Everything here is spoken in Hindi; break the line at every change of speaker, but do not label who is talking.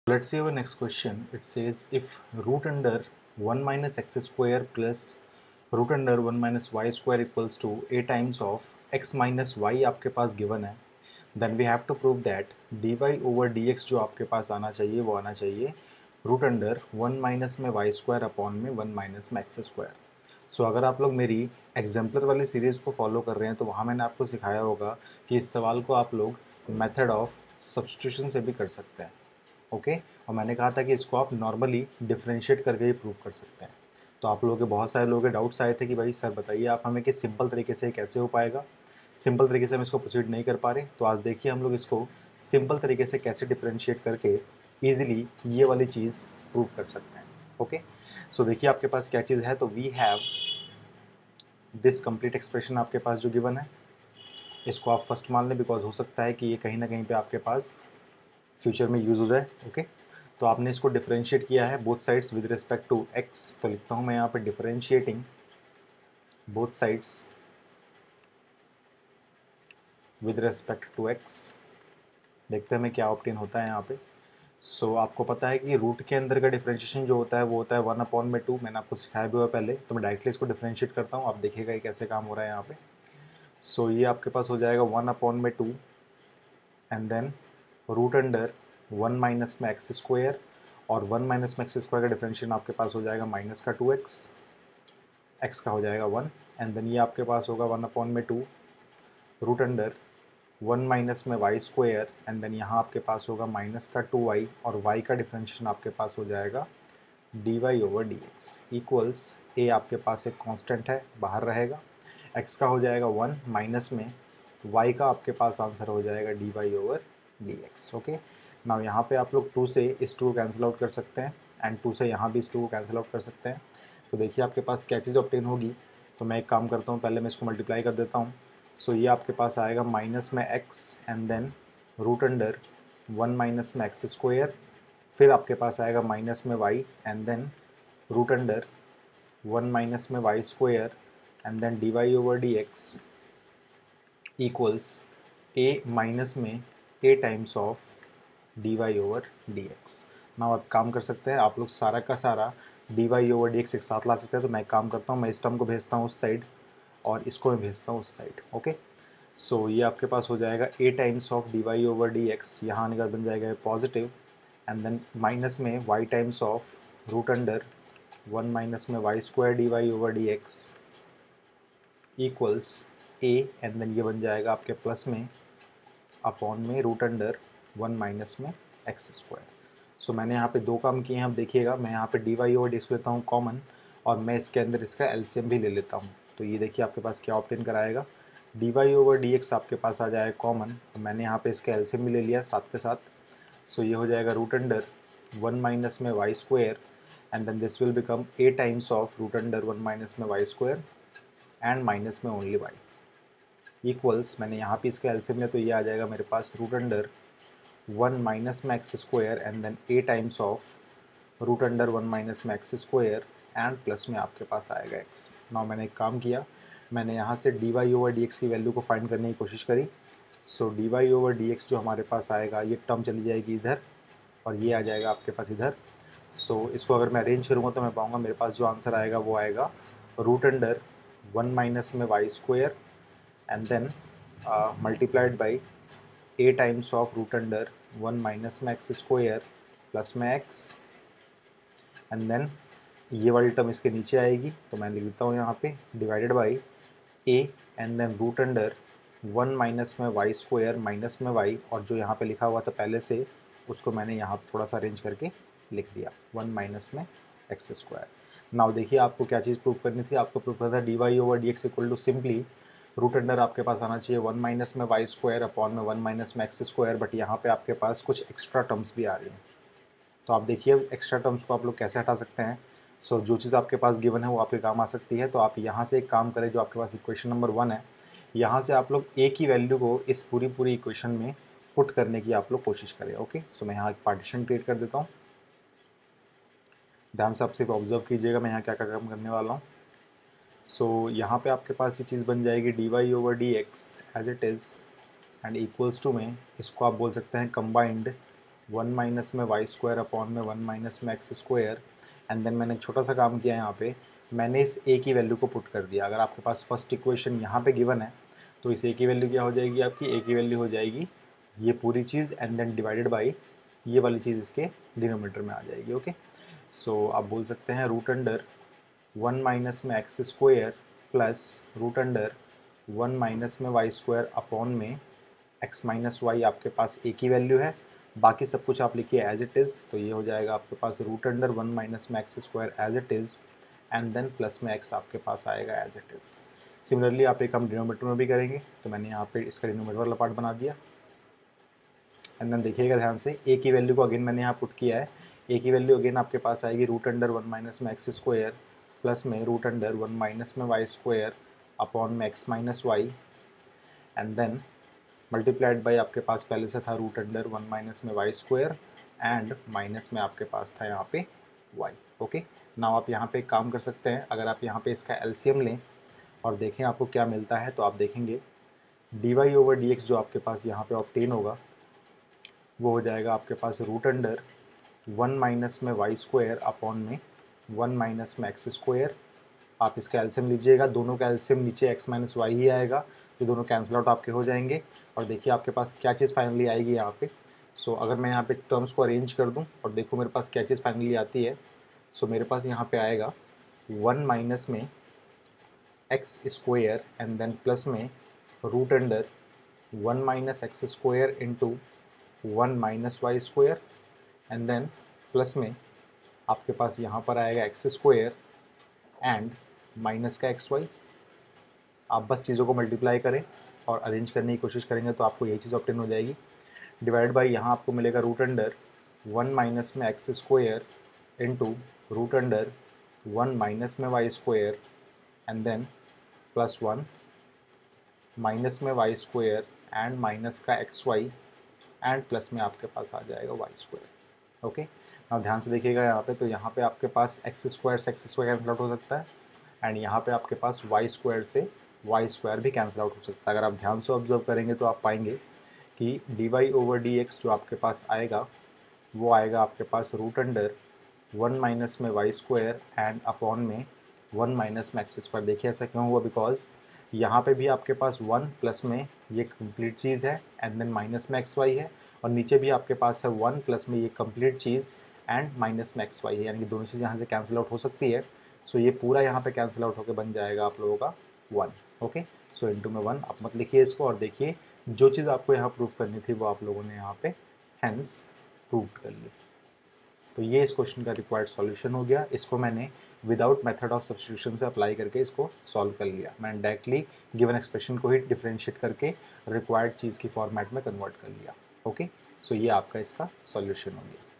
Let's see our next question. It says if root under 1 minus x square plus root under 1 minus y square equals to a times of x minus y आपके पास given है, then we have to prove that dy over dx जो आपके पास आना चाहिए वो आना चाहिए रूट अंडर 1 माइनस में वाई स्क्वायर अपॉन में 1 माइनस में एक्स स्क्वायर। सो अगर आप लोग मेरी एग्जाम्पलर वाली सीरीज़ को फॉलो कर रहे हैं तो वहाँ मैंने आपको सिखाया होगा कि इस सवाल को आप लोग मेथड ऑफ सब्स्टिट्यूशन से भी कर सकते हैं। ओके और मैंने कहा था कि इसको आप नॉर्मली डिफ्रेंशिएट करके ही प्रूव कर सकते हैं। तो आप लोगों के बहुत सारे लोगों के डाउट्स आए थे कि भाई सर बताइए आप हमें कि सिंपल तरीके से कैसे हो पाएगा। सिंपल तरीके से हम इसको प्रोसीड नहीं कर पा रहे, तो आज देखिए हम लोग इसको सिंपल तरीके से कैसे डिफ्रेंशिएट करके ईजिली ये वाली चीज़ प्रूव कर सकते हैं। ओके सो देखिए आपके पास क्या चीज़ है, तो we have this complete expression आपके पास जो गिवन है, इसको आप फर्स्ट मान लें बिकॉज हो सकता है कि ये कहीं ना कहीं पे आपके पास फ्यूचर में यूज़ हो जाए। ओके तो आपने इसको डिफरेंशिएट किया है both sides with respect to x, तो लिखता हूँ मैं यहाँ पे differentiating both sides with respect to x. देखते हैं हमें क्या ऑप्टेन होता है यहाँ पे। सो आपको पता है कि रूट के अंदर का डिफरेंशिएशन जो होता है वो होता है 1/2। मैंने आपको सिखाया भी हुआ पहले, तो मैं डायरेक्टली इसको डिफरेंशिएट करता हूँ, आप देखिएगा ये कैसे काम हो रहा है यहाँ पे। सो ये आपके पास हो जाएगा 1/2 and then root under 1 minus में एक्स स्क्वायर, और 1 माइनस में एक्स स्क्वायर का डिफरेंशिएशन आपके पास हो जाएगा माइनस का 2x, एक्स का हो जाएगा 1 एंड देन ये आपके पास होगा 1/2 रूट अंडर 1 माइनस में वाई स्क्वायर एंड देन यहाँ आपके पास होगा माइनस का 2y, और y का डिफरेंशिएशन आपके पास हो जाएगा dy over dx equals a आपके पास एक कांस्टेंट है बाहर रहेगा, x का हो जाएगा 1 माइनस में y का आपके पास आंसर हो जाएगा dy over dx। Okay now यहाँ पे आप लोग 2 से इस 2 को कैंसिल आउट कर सकते हैं एंड 2 से यहाँ भी इस 2 को कैंसिल आउट कर सकते हैं। तो देखिए आपके पास क्या चीज़ ऑब्टेन होगी, तो मैं एक काम करता हूँ, पहले मैं इसको मल्टीप्लाई कर देता हूँ। सो ये आपके पास आएगा माइनस में x and then root under 1 minus में एक्स स्क्वायर, फिर आपके पास आएगा माइनस में y and then root under 1 minus में y square and then d y over d x equals a minus में a times of d y over d x. Now आप काम कर सकते हैं, आप लोग सारा का सारा d y over d x एक साथ ला सकते हैं। तो मैं एक काम करता हूँ, मैं इस टर्म को भेजता हूँ उस साइड और इसको मैं भेजता हूँ उस साइड। ओके सो ये आपके पास हो जाएगा a times of d y over d x, यहाँ आने का बन जाएगा पॉजिटिव एंड देन माइनस में y times of root under 1 minus में y square d y over d x equals a and then ये बन जाएगा आपके प्लस में अपॉन में रूट अंडर 1 माइनस में एक्स स्क्वायर। सो मैंने यहाँ पे दो काम किए हैं, अब देखिएगा मैं यहाँ पे d y over d x लेता हूँ कॉमन और मैं इसके अंदर इसका एलसीएम भी ले लेता हूँ। तो ये देखिए आपके पास क्या ऑप्टेन कराएगा, d y over d x आपके पास आ जाएगा कॉमन, तो मैंने यहाँ पे इसका एलसीएम भी ले लिया साथ के साथ। सो ये हो जाएगा रूट अंडर 1 माइनस में y square and then this will become a times of root under 1 minus में वाई स्क्वायर एंड माइनस में ओनली वाई इक्वल्स, मैंने यहाँ पे इसका एलसीएम लिया तो ये आ जाएगा मेरे पास रूट अंडर 1 माइनस में x square and then a times of root under 1 minus में एक्स स्क्वायर एंड प्लस में आपके पास आएगा एक्स। नाउ मैंने एक काम किया, मैंने यहाँ से d y over d x की वैल्यू को फाइंड करने की कोशिश करी। So d y over d x जो हमारे पास आएगा, ये टर्म चली जाएगी इधर और ये आ जाएगा आपके पास इधर। सो इसको अगर मैं अरेंज करूँगा तो मैं पाऊँगा मेरे पास जो आंसर आएगा वो आएगा रूट अंडर 1 माइनस में y square and then multiplied by a times of root under 1 minus में एक्स स्क्वायर प्लस में एक्स एंड देन ये वाली टर्म इसके नीचे आएगी, तो मैं लिख देता हूँ यहाँ पे divided by a and then root under 1 minus में वाई स्क्वायर माइनस में वाई, और जो यहाँ पे लिखा हुआ था पहले से उसको मैंने यहाँ थोड़ा सा अरेंज करके लिख दिया 1 माइनस में एक्स स्क्वायर। नाउ देखिए आपको क्या चीज़ प्रूफ करनी थी, आपको प्रूफ करना था d y over d x equal to simply root under आपके पास आना चाहिए 1 माइनस में वाई स्क्वायर अपॉन में 1 माइनस में एक्स स्क्वायर, बट यहाँ पे आपके पास कुछ एक्स्ट्रा टर्म्स भी आ रही हैं। तो आप देखिए एक्स्ट्रा टर्म्स को आप लोग कैसे हटा सकते हैं। सो जो चीज़ आपके पास गिवन है वो आपके काम आ सकती है। तो आप यहाँ से एक काम करें, जो आपके पास इक्वेशन नंबर 1 है, यहाँ से आप लोग ए की वैल्यू को इस पूरी इक्वेशन में पुट करने की आप लोग कोशिश करें। ओके सो मैं यहाँ एक पार्टीशन क्रिएट कर देता हूँ, ध्यान से आप सिर्फ ऑब्जर्व कीजिएगा मैं यहाँ क्या क्या काम करने वाला हूँ। सो यहाँ पे आपके पास ये चीज़ बन जाएगी d y over d x as it is and equals to में इसको आप बोल सकते हैं कंबाइंड 1 माइनस में वाई स्क्वायर अपॉन में 1 माइनस में एक्स स्क्वायर। एंड देन मैंने छोटा सा काम किया यहाँ पे, मैंने इस ए की वैल्यू को पुट कर दिया। अगर आपके पास फर्स्ट इक्वेशन यहाँ पे गिवन है तो इस ए की वैल्यू क्या हो जाएगी आपकी, ए की वैल्यू हो जाएगी ये पूरी चीज़ एंड देन डिवाइडेड बाई ये वाली चीज़ इसके डिनोमीटर में आ जाएगी। ओके, सो आप बोल सकते हैं रूट अंडर 1 माइनस में x square plus root under 1 minus में वाई स्क्वायर अपॉन में एक्स माइनस वाई आपके पास ए की वैल्यू है, बाकी सब कुछ आप लिखिए एज इट इज़। तो ये हो जाएगा आपके पास रूट अंडर 1 माइनस में x square as it is and then plus में एक्स आपके पास आएगा एज इट इज़। सिमिलरली आप एक हम डिनोमीटर में भी करेंगे, तो मैंने यहाँ पे इसका डिनोमीटर वाला पार्ट बना दिया। एंड देन देखिएगा ध्यान से, ए की वैल्यू को अगेन मैंने यहाँ पुट किया है। ए की वैल्यू अगेन आपके पास आएगी रूट अंडर 1 माइनस में एक्स स्क्वायर प्लस में रूट अंडर 1 माइनस में वाई स्क्वायर अपॉन में x minus y and then multiplied by आपके पास पहले से था रूट अंडर 1 माइनस में वाई स्क्वायर एंड माइनस में आपके पास था यहाँ पे वाई। ओके, नाउ आप यहाँ पे एक काम कर सकते हैं, अगर आप यहाँ पे इसका एलसीएम लें और देखें आपको क्या मिलता है, तो आप देखेंगे d y over d x जो आपके पास यहाँ पे ऑब्टेन होगा वो हो जाएगा आपके पास रूट अंडर 1 माइनस में वाई स्क्वायर अपॉन में 1 माइनस में एक्स स्क्वायर। आप इसका एलसीएम लीजिएगा, दोनों का एलसीएम नीचे एक्स माइनस वाई ही आएगा, तो दोनों कैंसिल आउट आपके हो जाएंगे। और देखिए आपके पास क्या चीज़ फाइनली आएगी यहाँ पे। सो अगर मैं यहाँ पे टर्म्स को अरेंज कर दूँ और देखो मेरे पास क्या चीज़ फाइनली आती है, सो मेरे पास यहाँ पे आएगा 1 माइनस में x square and then plus में root under 1 minus x square into 1 minus y square and then plus में आपके पास यहाँ पर आएगा एक्स स्क्वायर एंड माइनस का एक्स वाई। आप बस चीज़ों को मल्टीप्लाई करें और अरेंज करने की कोशिश करेंगे तो आपको यही चीज़ ऑब्टेन हो जाएगी। डिवाइड बाई यहाँ आपको मिलेगा रूट अंडर 1 माइनस में x square into root under 1 minus में y square and then plus 1 minus में वाई स्क्वायर एंड माइनस का एक्स वाई एंड प्लस में आपके पास आ जाएगा वाई स्क्वायर। ओके, अब ध्यान से देखिएगा यहाँ पे, तो यहाँ पे आपके पास एक्स स्क्वायर से एक्स स्क्वायर कैंसिल आउट हो सकता है एंड यहाँ पे आपके पास वाई स्क्वायर से वाई स्क्वायर भी कैंसिल आउट हो सकता है। अगर आप ध्यान से ऑब्जर्व करेंगे तो आप पाएंगे कि d y over d x जो आपके पास आएगा वो आएगा आपके पास रूट अंडर 1 माइनस में वाई स्क्वायर एंड अपॉन में 1 माइनस में एक्स स्क्वायर। देखिए ऐसा क्यों हुआ, बिकॉज यहाँ पे भी आपके पास 1 प्लस में ये कंप्लीट चीज़ है एंड देन माइनस में एक्स वाई है, और नीचे भी आपके पास है 1 प्लस में ये कंप्लीट चीज़ एंड माइनस में एक्स वाई है, यानी कि दोनों चीज़ यहाँ से कैंसिल आउट हो सकती है। सो ये पूरा यहाँ पे कैंसिल आउट होकर बन जाएगा आप लोगों का 1। ओके, सो इंटू में 1 आप मत लिखिए इसको, और देखिए जो चीज़ आपको यहाँ प्रूव करनी थी वो आप लोगों ने यहाँ पे हैंस प्रूव कर ली। तो ये इस क्वेश्चन का रिक्वायर्ड सॉल्यूशन हो गया। इसको मैंने विदाउट मेथड ऑफ सब्स्टिट्यूशन से अप्लाई करके इसको सॉल्व कर लिया। मैंने डायरेक्टली गिवन एक्सप्रेशन को ही डिफरेंशिएट करके रिक्वायर्ड चीज़ की फॉर्मेट में कन्वर्ट कर लिया। ओके, सो ये आपका इसका सॉल्यूशन हो गया।